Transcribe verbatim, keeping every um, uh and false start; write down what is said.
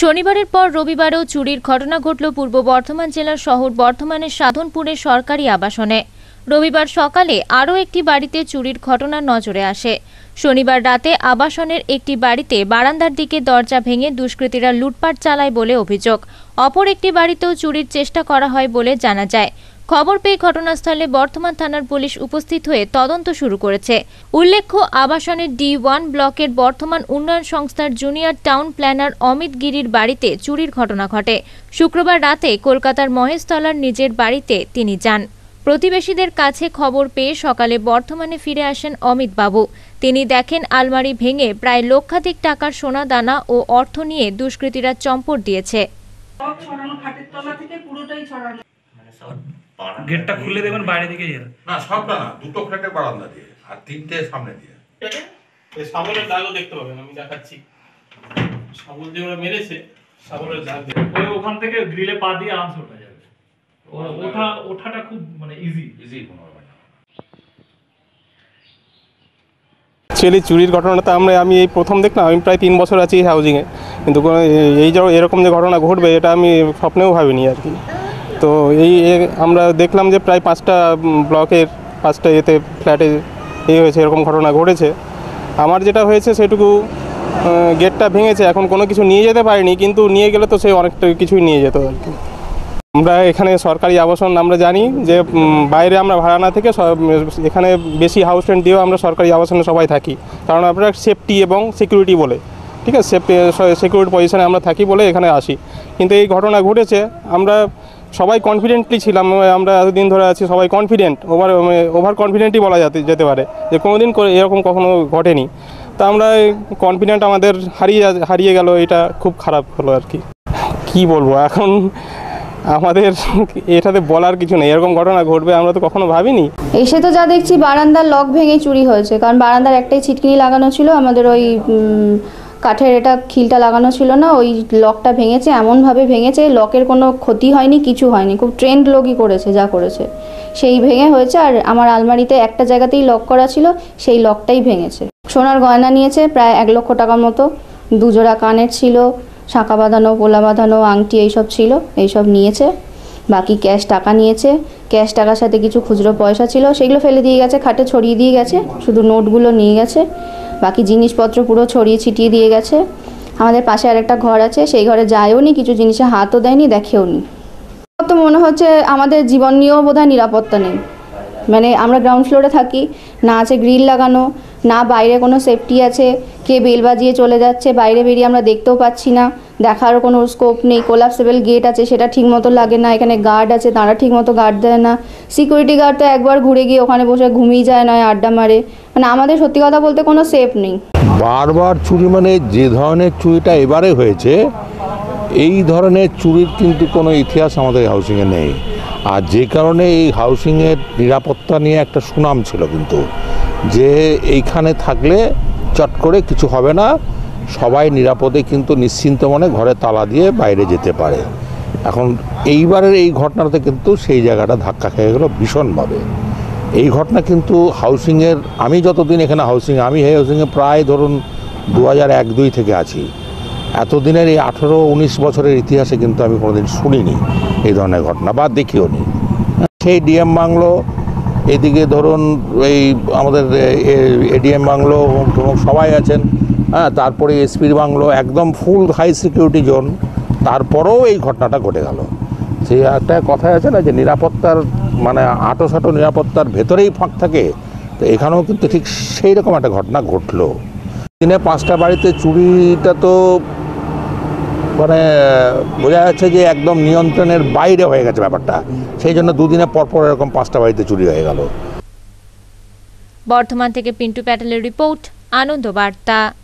শনিবারের পর রবিবারেও চুরির ঘটনা ঘটল পূর্ব বর্ধমান জেলার শহর বর্ধমানের সাধনপুরের সরকারি আবাসনে। রবিবার সকালে আরও একটি বাড়িতে চুরির ঘটনা নজরে আসে। শনিবার রাতে আবাসনের একটি বাড়িতে বারান্দার দিকে দরজা ভেঙে দুষ্কৃতীরা লুটপাট চালায় বলে অভিযোগ। অপর একটি বাড়িতেও চুরির চেষ্টা করা হয় বলে জানা যায়। খবর পেয়ে ঘটনাস্থলে বর্ধমান থানার পুলিশ উপস্থিত হয়ে তদন্ত শুরু করেছে। উল্লেখ্য, আবাসনের ডি ওয়ান ব্লকের বর্ধমান উন্নয়ন সংস্থার জুনিয়র টাউন প্ল্যানার অমিত গিরির বাড়িতে চুরির ঘটনা ঘটে। শুক্রবার রাতে কলকাতার মহেশতলার নিজের বাড়িতে তিনি যান। প্রতিবেশীদের কাছে খবর পেয়ে সকালে বর্ধমানে ফিরে আসেন অমিত বাবু। তিনি দেখেন আলমারি ভেঙে প্রায় লক্ষাধিক টাকার সোনা দানা ও অর্থ নিয়ে দুষ্কৃতীরা চম্পট দিয়েছে। গেটটা খুলে দেবেন বাইরে দিকে না, সবটা না, দুটো ফ্ল্যাটের বারান্দা দিয়ে আর তিনটে সামনে দিয়ে। এই শাবলের দাগও দেখতে পাবেন, আমি দেখাচ্ছি। শাবল দিয়ে ওরা মেরেছে, শাবলের দাগ দিয়ে ওই ওখান থেকে গ্রিলে পা দিয়ে আরামসে ওঠা যাবে। ওঠা ওঠাটা খুব মানে ইজি ইজি কোনো ব্যাপার না। অ্যাকচুয়ালি চুরির ঘটনাটা আমরা আমি এই প্রথম দেখলাম। আমি প্রায় তিন বছর আছি এই হাউজিংয়ে, কিন্তু এই যে এরকম যে ঘটনা ঘটবে এটা আমি স্বপ্নেও ভাবিনি আর কি। তো এই আমরা দেখলাম যে প্রায় পাঁচটা ব্লকের পাঁচটা এতে ফ্ল্যাটে এই হয়েছে, এরকম ঘটনা ঘটেছে। আমার যেটা হয়েছে সেটুকু গেটটা ভেঙেছে, এখন কোনো কিছু নিয়ে যেতে পারিনি, কিন্তু নিয়ে গেলে তো সে অনেকটা কিছুই নিয়ে যেত আর কি। আমরা এখানে সরকারি আবাসন আমরা জানি যে বাইরে আমরা ভাড়া না থেকে এখানে বেশি হাউস রেন্ট দিয়েও আমরা সরকারি আবাসনে সবাই থাকি, কারণ আমরা সেফটি এবং সিকিউরিটি বলে, ঠিক আছে, সেফটি সিকিউরিটি পজিশনে আমরা থাকি বলে এখানে আসি। কিন্তু এই ঘটনা ঘটেছে, আমরা সবাই কনফিডেন্টলি ছিলাম, আমরা এতদিন ধরে আছি সবাই কনফিডেন্ট, ওভার ওভার কনফিডেন্টই বলা যেতে যেতে পারে যে কোনো দিন এরকম কখনো ঘটেনি। তা আমরা কনফিডেন্ট আমাদের হারিয়ে হারিয়ে গেল, এটা খুব খারাপ হলো আর কি। কী বলবো এখন, আমাদের এটাতে বলার কিছু নেই, এরকম ঘটনা ঘটবে আমরা তো কখনো ভাবিনি। এসে তো যা দেখছি বারান্দার লক ভেঙে চুরি হয়েছে, কারণ বারান্দার একটাই ছিটকিনি লাগানো ছিল, আমাদের ওই কাঠের এটা খিলটা লাগানো ছিল না, ওই লকটা ভেঙেছে, এমনভাবে ভেঙেছে লকের কোনো ক্ষতি হয়নি, কিছু হয়নি, খুব ট্রেন্ড লোকই করেছে যা করেছে, সেই ভেঙে হয়েছে। আর আমার আলমারিতে একটা জায়গাতেই লক করা ছিল, সেই লকটাই ভেঙেছে। সোনার গয়না নিয়েছে প্রায় এক লক্ষ টাকার মতো, দুজোড়া কানের ছিল, শাঁখা বাঁধানো, পোলা বাঁধানো, আংটি এইসব ছিল, এইসব নিয়েছে। বাকি ক্যাশ টাকা নিয়েছে, ক্যাশ টাকার সাথে কিছু খুচরো পয়সা ছিল, সেগুলো ফেলে দিয়ে গেছে, খাটে ছড়িয়ে দিয়ে গেছে, শুধু নোটগুলো নিয়ে গেছে। বাকি জিনিসপত্র পুরো ছড়িয়ে ছিটিয়ে দিয়ে গেছে। আমাদের পাশে আরেকটা ঘর আছে, সেই ঘরে যায়ও নি, কিছু জিনিসে হাতও দেয়নি, দেখেও নি। তো মনে হচ্ছে আমাদের জীবন নিয়েও বোধহয় নিরাপত্তা নেই। মানে আমরা গ্রাউন্ড ফ্লোরে থাকি, না আছে গ্রিল লাগানো, না বাইরে কোনো সেফটি আছে, কে বেল বাজিয়ে চলে যাচ্ছে, বাইরে বেরিয়ে আমরা দেখতেও পাচ্ছি না, দেখারও কোনো স্কোপ নেই। কোলাপসেবল গেট আছে, সেটা ঠিক মতো লাগে না, এখানে গার্ড আছে, তারা ঠিক মতো গার্ড দেয় না, সিকিউরিটি গার্ড তো একবার ঘুরে গিয়ে ওখানে বসে ঘুমিয়ে যায়, নয় আড্ডা মারে। মানে আমাদের সত্যি কথা বলতে কোনো সেফ নেই। বারবার চুরি, মানে যে ধরনের চুরিটা এবারে হয়েছে, এই ধরনের চুরির কিন্তু কোনো ইতিহাস আমাদের হাউসিংয়ে নেই। আর যে কারণে এই হাউসিংয়ের নিরাপত্তা নিয়ে একটা সুনাম ছিল, কিন্তু যে এইখানে থাকলে চট করে কিছু হবে না, সবাই নিরাপদে কিন্তু নিশ্চিন্ত মনে ঘরে তালা দিয়ে বাইরে যেতে পারে। এখন এইবারের এই ঘটনাতে কিন্তু সেই জায়গাটা ধাক্কা খেয়ে গেল ভীষণভাবে। এই ঘটনা কিন্তু হাউসিংয়ের, আমি যতদিন এখানে হাউসিংয়ে, আমি এই হাউসিংয়ে প্রায় ধরুন দু হাজার এক দুই থেকে আছি, এতদিনের এই আঠেরো উনিশ বছরের ইতিহাসে কিন্তু আমি কোনোদিন শুনিনি এই ধরনের ঘটনা, বা দেখিও নি। সেই ডিএম বাংলো, এদিকে ধরুন এই আমাদের এডিএম বাংলো সবাই আছেন, হ্যাঁ, তারপরে এসপির বাংলো, একদম ফুল হাই সিকিউরিটি জোন, তারপরেও এই ঘটনাটা ঘটে গেল। সেই একটা কথাই আছে না যে নিরাপত্তার মানে আটো সাটো নিরাপত্তার ভেতরেই ফাঁক থাকে, তো এখানেও কিন্তু ঠিক সেই রকম একটা ঘটনা ঘটলো। দিনে পাঁচটা বাড়িতে চুরিটা তো মানে বোঝা যাচ্ছে যে একদম নিয়ন্ত্রণের বাইরে হয়ে গেছে ব্যাপারটা, সেই জন্য দুদিনে পরপর এরকম পাঁচটা বাড়িতে চুরি হয়ে গেল। বর্ধমান থেকে পিন্টু প্যাটেলের রিপোর্ট, আনন্দ বার্তা।